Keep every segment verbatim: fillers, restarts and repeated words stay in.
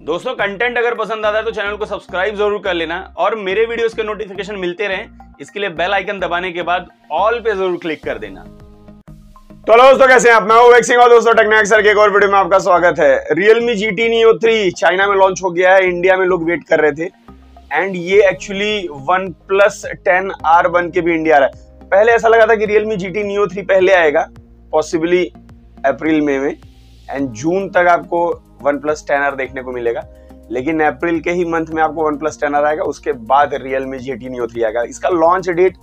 दोस्तों कंटेंट अगर पसंद आता है तो चैनल को सब्सक्राइब जरूर कर लेना और मेरे वीडियोस के नोटिफिकेशन मिलते रहें इसके लिए बेल आइकन दबाने के बाद ऑल पे जरूर क्लिक कर देना। तो दोस्तों कैसे हैं आप? मैं हूं वेक सिंह और दोस्तों टेक्नैक सर के एक और वीडियो में आपका स्वागत है। Realme G T Neo three China में लॉन्च हो गया है, इंडिया में लोग वेट कर रहे थे एंड ये actually one plus ten R बन के भी इंडिया आ रहा है। पहले ऐसा लगा था कि Realme G T Neo three पहले आएगा, पॉसिबली अप्रैल में में एंड जून तक आपको वन प्लस टेन आर देखने को मिलेगा, लेकिन अप्रैल के ही मंथ में आपको वन प्लस टेन आर आएगा, उसके बाद Realme G T Neo three आएगा। इसका लॉन्च डेट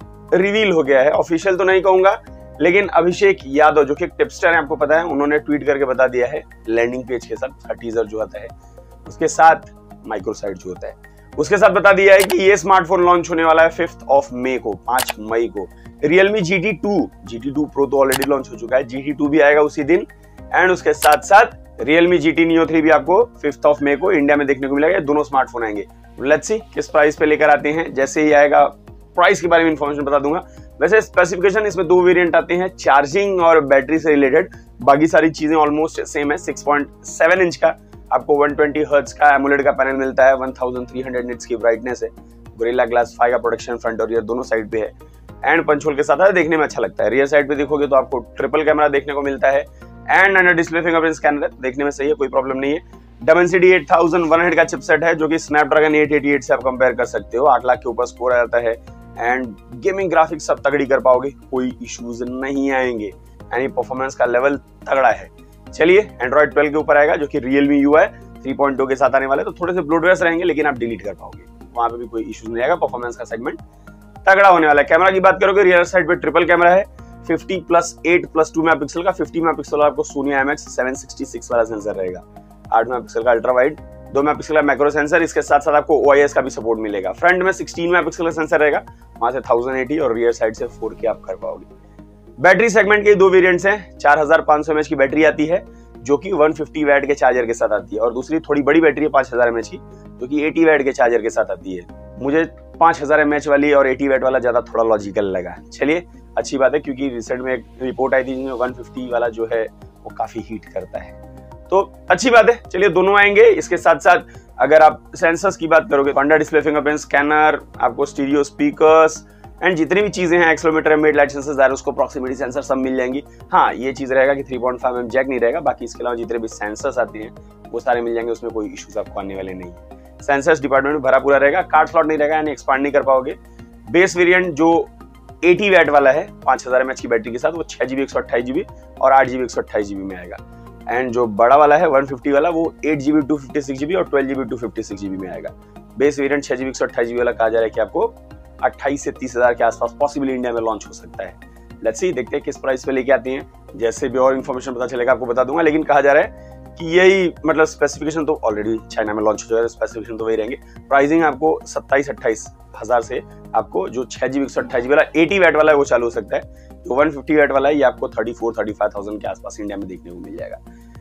रिवील हो गया है, ऑफिशियल तो नहीं कहूंगा, लेकिन अभिषेक यादव जो कि एक टिप्सटर है, आपको पता है, उन्होंने ट्वीट करके बता दिया है लैंडिंग पेज के साथ, टीजर जो आता है उसके साथ माइक्रो साइट जो होता है उसके साथ बता दिया है कि ये स्मार्टफोन लॉन्च होने वाला है फिफ्थ ऑफ मई को, पांच मई को। Realme G T two G T two Pro तो ऑलरेडी लॉन्च हो चुका है, जी टी टू भी आएगा उसी दिन एंड उसके साथ साथ Realme G T Neo three भी आपको फिफ्थ ऑफ मई को इंडिया में देखने को मिलेगा। दोनों स्मार्टफोन आएंगे, लेट्स सी किस प्राइस पे लेकर आते हैं। जैसे ही आएगा प्राइस के बारे में इंफॉर्मेशन बता दूंगा। वैसे स्पेसिफिकेशन इसमें दो वेरिएंट आते हैं, चार्जिंग और बैटरी से रिलेटेड, बाकी सारी चीजें ऑलमोस्ट सेम है। सिक्स पॉइंट सेवन इंच का आपको वन ट्वेंटी हर्ट्ज का एमोलेड का पैनल मिलता है, one thousand three hundred nits की ब्राइटनेस है, गोरिल्ला ग्लास फाइव का प्रोटेक्शन फ्रंट और रियर दोनों साइड पे है एंड पंच होल के साथ है, देखने में अच्छा लगता है। रियर साइड पे देखोगे तो आपको ट्रिपल कैमरा देखने को मिलता है and under display fingerprint scanner है, देखने में सही है, कोई प्रॉब्लम नहीं है। Dimensity eight thousand one hundred का चिपसेट है जो कि स्नैपड्रैगन एट एटी एट से आप कंपेयर कर सकते हो। आठ लाख के ऊपर स्कोर आ जाता है एंड गेमिंग ग्राफिक्स सब तगड़ी कर पाओगे, कोई इश्यूज नहीं आएंगे, यानी परफॉर्मेंस का लेवल तगड़ा है। चलिए एंड्रॉइड ट्वेल्व के ऊपर आएगा जो कि Realme U I three point two के साथ आने वाले, तो थोड़े से ब्लोटवेयर रहेंगे लेकिन आप डिलीट कर पाओगे, वहां पे भी कोई इश्यूज नहीं आएगा, परफॉर्मेंस का सेगमेंट तगड़ा होने वाला है। कैमरा की बात करोगे, रियर साइड पे ट्रिपल कैमरा है, fifty plus eight plus two megapixel का, फिफ्टी मेगापिक्सल वाला आपको Sony I M X seven sixty six वाला सेंसर रहेगा, आठ मेगापिक्सल का अल्ट्रा वाइड, दो मेगापिक्सल का मैक्रो सेंसर, इसके साथ साथ आपको ओ आई एस का भी सपोर्ट मिलेगा। फ्रंट में सिक्सटीन मेगापिक्सल का सेंसर रहेगा, वहां से थाउजेंड एटी और रियर साइड से फोर के आप कर पाओगे। बैटरी सेगमेंट के दो वेरिएंट्स हैं, चार हजार पांच सौ एमएच की बैटरी आती है जो कि वन फिफ्टी वैट के चार्जर के साथ आती है, और दूसरी थोड़ी बड़ी बैटरी है पांच हजार एमएच की जो कि एटी वैट के चार्जर के साथ आती है। मुझे पांच हजार एमएच वाली और एटी वैट वाला ज्यादा थोड़ा लॉजिकल लगा। चलिए अच्छी बात है, क्योंकि रिसेंट में एक रिपोर्ट आई थी जिसमें वन फिफ्टी वाला जो है वो काफी हीट करता है, तो अच्छी बात है। चलिए दोनों आएंगे। इसके साथ साथ अगर आप सेंसर्स की बात करोगे, अंडर डिस्प्ले फिंगरप्रिंट स्कैनर, आपको स्टीरियो स्पीकर्स एंड जितनी भी चीजें हैं, accelerometer, embedded light sensor, gyroscope, proximity sensor सब मिल जाएंगी। हाँ, ये चीज रहेगा कि three point five M jack नहीं रहेगा, बाकी इसके अलावा जितने भी सेंसर्स आते हैं वो सारे मिल जाएंगे, उसमें कोई इश्यूज आपको आने वाले नहीं है। सेंसर्स डिपार्टमेंट में भरा पूरा रहेगा, कार्ड स्लॉट नहीं रहेगा, यानी एक्सपांड नहीं कर पाओगे। बेस वेरिएंट जो एटी वैट वाला है पांच हजार एमएच की बैटरी के साथ, वो छह जीबी एक सौ अट्ठाईस जीबी और आठ जीबी एक सौ अट्ठाईस जीबी में आएगा एंड जो बड़ा वाला है वन फिफ्टी वाला वो eight GB two fifty six GB और twelve GB two fifty six GB में आएगा। बेस वेरिएंट छह जीबी एक सौ अट्ठाईस जीबी वाला कहा जा रहा है कि आपको अट्ठाईस से तीस हजार के आसपास पॉसिबली इंडिया में लॉन्च हो सकता है। लेट्स सी, देखते हैं किस प्राइस पे लेके आती हैं। जैसे भी और इन्फॉर्मेशन पता चलेगा आपको बता दूंगा, लेकिन कहा जा रहा है कि यही मतलब स्पेसिफिकेशन तो ऑलरेडी चाइना में लॉन्च हो जाएगा, स्पेसिफिकेशन तो वही रहेंगे। प्राइसिंग आपको सत्ताईस अट्ठाईस हजार से आपको जो छह जीबी एक सौ अट्ठाईस जीबी वाला एटी वैट वाला है वो चालू हो सकता है, जो वन फिफ्टी वैट वाला है ये आपको thirty four thirty five thousand के आसपास इंडिया में देखने को मिल जाएगा।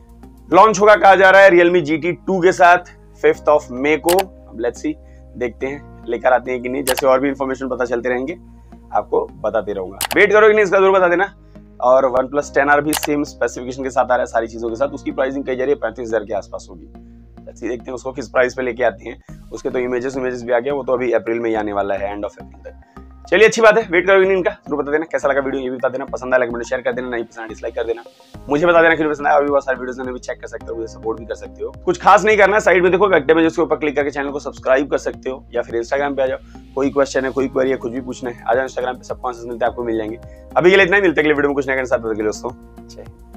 लॉन्च होगा कहा जा रहा है Realme जी टी टू के साथ फिफ्थ ऑफ मई को। अब लेट्स सी, देखते हैं लेकर आते हैं कि नहीं। जैसे और भी इंफॉर्मेशन पता चलते रहेंगे आपको बताते रहूंगा, वेट करोगे नहीं इसका जरूर बता देना। और वन प्लस टेन आर भी सेम स्पेसिफिकेशन के साथ आ रहा है, सारी चीजों के साथ। उसकी प्राइसिंग कही जा रही है पैंतीस हजार के आसपास होगी। देखते हैं उसको किस प्राइस पे लेके आते हैं। उसके तो इमेजेस इमेजेस भी आ गया, वो तो अभी अप्रैल में ही आने वाला है, एंड ऑफ अप्रैल तक। चलिए अच्छी बात है, वेट करोगे नहीं इनका जरूर बता देना। कैसा लगा वीडियो ये भी बता देना, पसंद आया लाइक शेयर कर देना, नहीं पसंद डिसलाइक कर देना, मुझे बता देना कि पसंद आया। और भी बहुत सारे वीडियोस में भी चेक कर सकते हो, मुझे सपोर्ट भी कर सकते हो। कुछ खास नहीं करना, साइड में देखो वेक्टर में जिसके ऊपर क्लिक करके चैनल को सब्सक्राइब कर सकते हो, या फिर इंस्टाग्राम पे आ जाओ, कोई क्वेश्चन है, कोई क्वेरी है, कुछ भी पूछना है, आ जाओ इंस्टाग्राम पे, सब आंसर्स मिलते हैं आपको, मिल जाएंगे। अभी के लिए इतना ही, मिलते हैं अगले वीडियो में कुछ नया के साथ। दोस्तों।